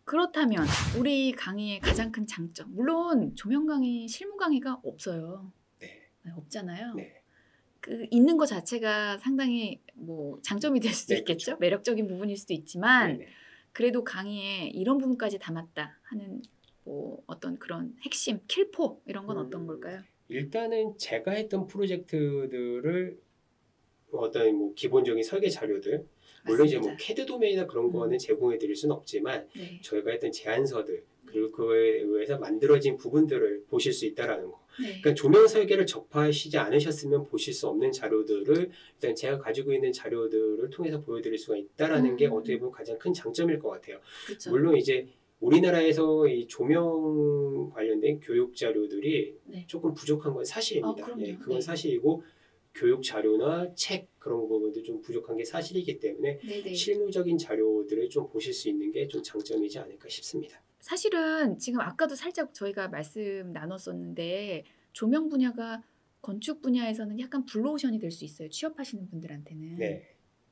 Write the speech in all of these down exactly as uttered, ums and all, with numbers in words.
그렇다면 우리 강의의 가장 큰 장점, 물론 조명 강의, 실무 강의가 없어요. 네. 네, 없잖아요. 네. 그 있는 것 자체가 상당히 뭐 장점이 될 수도 네, 있겠죠. 그렇죠. 매력적인 부분일 수도 있지만 네네. 그래도 강의에 이런 부분까지 담았다 하는 뭐 어떤 그런 핵심, 킬포 이런 건 음, 어떤 걸까요? 일단은 제가 했던 프로젝트들을 어떤 뭐 기본적인 설계 자료들, 물론 이제 뭐 맞습니다. 캐드 도메인이나 그런 음. 거는 제공해 드릴 수는 없지만 네. 저희가 했던 제안서들 그리고 그에 의해서 만들어진 부분들을 보실 수 있다라는 거. 네. 그러니까 조명 설계를 접하시지 않으셨으면 보실 수 없는 자료들을 일단 제가 가지고 있는 자료들을 통해서 보여드릴 수가 있다라는 음. 게 어떻게 보면 가장 큰 장점일 것 같아요. 그렇죠. 물론 이제 우리나라에서 이 조명 관련된 교육 자료들이 네. 조금 부족한 건 사실입니다. 아, 그럼요. 예, 그건 네. 사실이고 교육 자료나 책 그런 부분도 좀 부족한 게 사실이기 때문에 네네. 실무적인 자료들을 좀 보실 수 있는 게 좀 장점이지 않을까 싶습니다. 사실은 지금 아까도 살짝 저희가 말씀 나눴었는데 조명 분야가 건축 분야에서는 약간 블루오션이 될 수 있어요. 취업하시는 분들한테는. 네.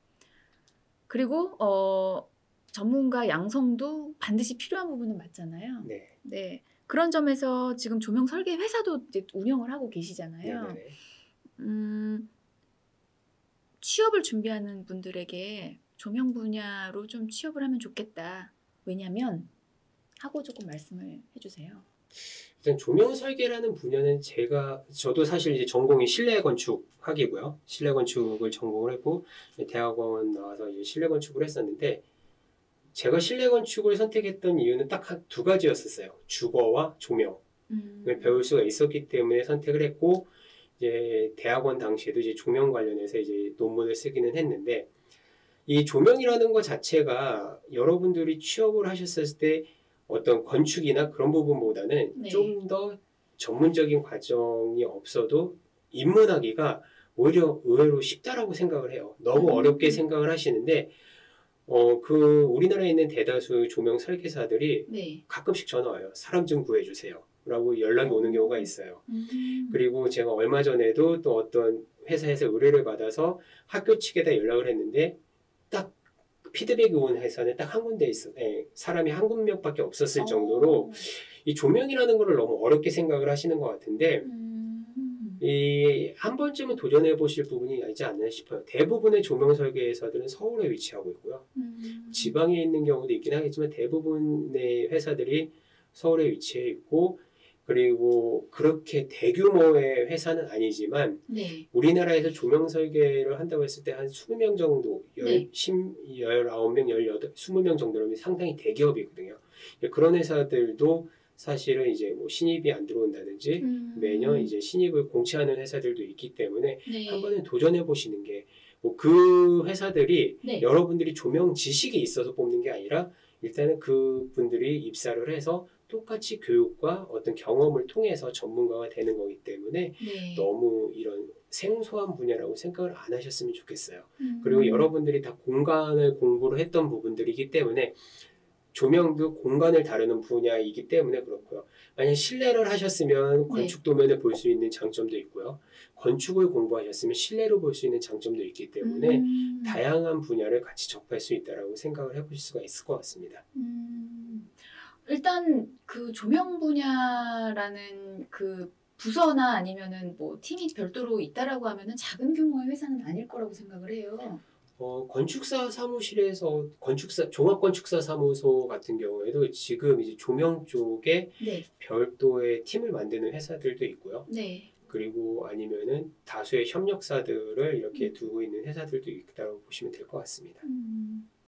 그리고 어, 전문가 양성도 반드시 필요한 부분은 맞잖아요. 네. 네. 그런 점에서 지금 조명 설계 회사도 이제 운영을 하고 계시잖아요. 네네네. 음, 취업을 준비하는 분들에게 조명 분야로 좀 취업을 하면 좋겠다. 왜냐면 하고 조금 말씀을 해주세요. 일단 조명 설계라는 분야는 제가 저도 사실 이제 전공이 실내 건축학이고요. 실내 건축을 전공을 했고 대학원 나와서 이제 실내 건축을 했었는데 제가 실내 건축을 선택했던 이유는 딱 두 가지였었어요. 주거와 조명을 음. 배울 수가 있었기 때문에 선택을 했고 이제 대학원 당시에도 이제 조명 관련해서 이제 논문을 쓰기는 했는데 이 조명이라는 것 자체가 여러분들이 취업을 하셨을 때 어떤 건축이나 그런 부분보다는 네. 좀 더 전문적인 과정이 없어도 입문하기가 오히려 의외로 쉽다라고 생각을 해요. 너무 음. 어렵게 생각을 하시는데 어, 그 우리나라에 있는 대다수 조명 설계사들이 네. 가끔씩 전화 와요. 사람 좀 구해주세요. 라고 연락이 오는 경우가 있어요. 음. 그리고 제가 얼마 전에도 또 어떤 회사에서 의뢰를 받아서 학교 측에다 연락을 했는데 딱 피드백이 온 회사는 딱 한 군데 있어. 예, 사람이 한 명밖에 없었을 정도로 이 조명이라는 거를 너무 어렵게 생각을 하시는 것 같은데 음. 이 한 번쯤은 도전해 보실 부분이 있지 않나 싶어요. 대부분의 조명 설계 회사들은 서울에 위치하고 있고요. 음. 지방에 있는 경우도 있긴 하겠지만 대부분의 회사들이 서울에 위치해 있고 그리고 그렇게 대규모의 회사는 아니지만 네. 우리나라에서 조명 설계를 한다고 했을 때 한 이십 명 정도, 네. 십구 명, 십팔, 이십 명 정도라면 상당히 대기업이거든요. 그런 회사들도 사실은 이제 뭐 신입이 안 들어온다든지 음. 매년 이제 신입을 공채하는 회사들도 있기 때문에 네. 한 번은 도전해 보시는 게 뭐 그 회사들이 네. 여러분들이 조명 지식이 있어서 뽑는 게 아니라 일단은 그 분들이 입사를 해서 똑같이 교육과 어떤 경험을 통해서 전문가가 되는 거기 때문에 네. 너무 이런 생소한 분야라고 생각을 안 하셨으면 좋겠어요. 음. 그리고 여러분들이 다 공간을 공부를 했던 부분들이기 때문에 조명도 공간을 다루는 분야이기 때문에 그렇고요. 만약 실내를 하셨으면 건축 도면을 볼 수 있는 장점도 있고요. 건축을 공부하셨으면 실내로 볼 수 있는 장점도 있기 때문에 음. 다양한 분야를 같이 접할 수 있다라고 생각을 해보실 수가 있을 것 같습니다. 음. 일단 그 조명 분야라는 그 부서나 아니면은 뭐 팀이 별도로 있다라고 하면은 작은 규모의 회사는 아닐 거라고 생각을 해요. 어, 건축사 사무실에서 건축사 종합건축사 사무소 같은 경우에도 지금 이제 조명 쪽에 네. 별도의 팀을 만드는 회사들도 있고요. 네. 그리고 아니면은 다수의 협력사들을 이렇게 음. 두고 있는 회사들도 있다고 보시면 될 것 같습니다. 음.